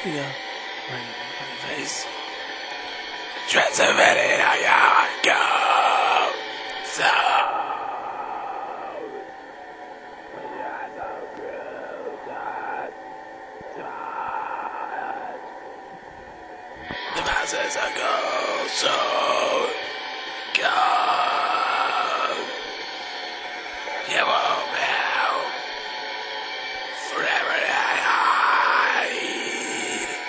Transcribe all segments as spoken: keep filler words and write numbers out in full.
you go. Right in your face. Transilvanian, I gotta go. So. The masses are go so go. You won't know forever I hide.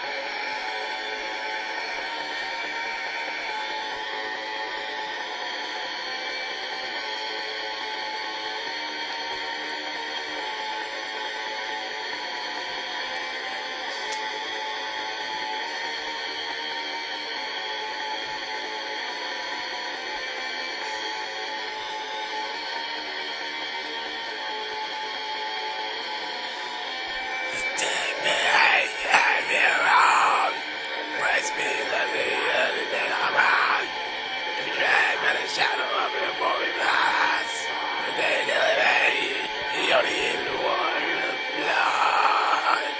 Take me, I have you wrong. Praise me, let me everything I'm wrong. If you drag by the shadow of your boy glass, the day deliver me, you only even want your blood.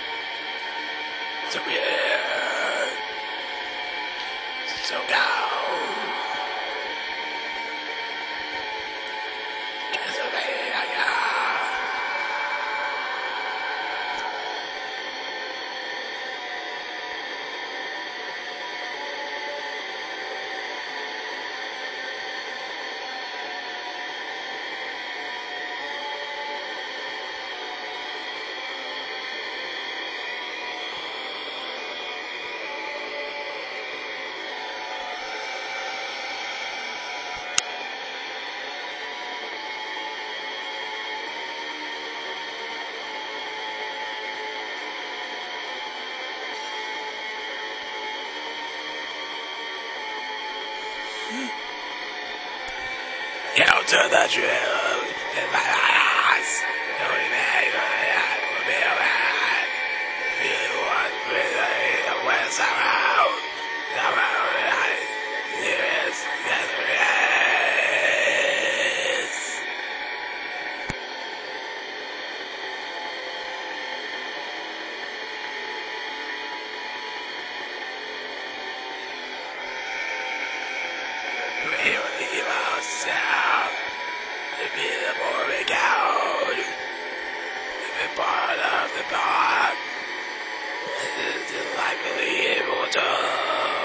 So weird, so down. Transilvania. Down to the truth in my eyes. Don't even will be alright. You want really the west around. Around right. There is there is. We will leave ourselves. To be the more we go, to be part of the bond. This is likely immortal.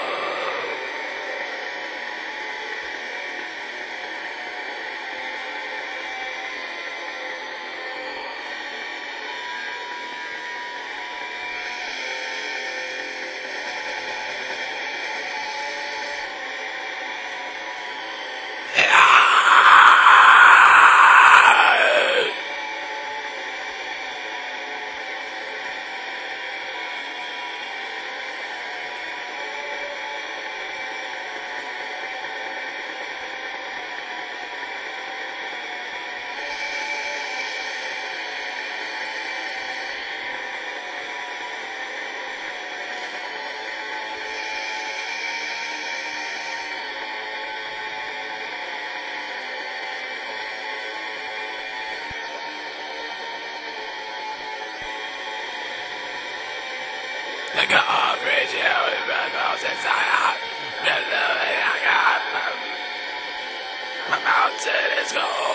The God bridge you in the mountains I have. The living I got. My mountain is gold.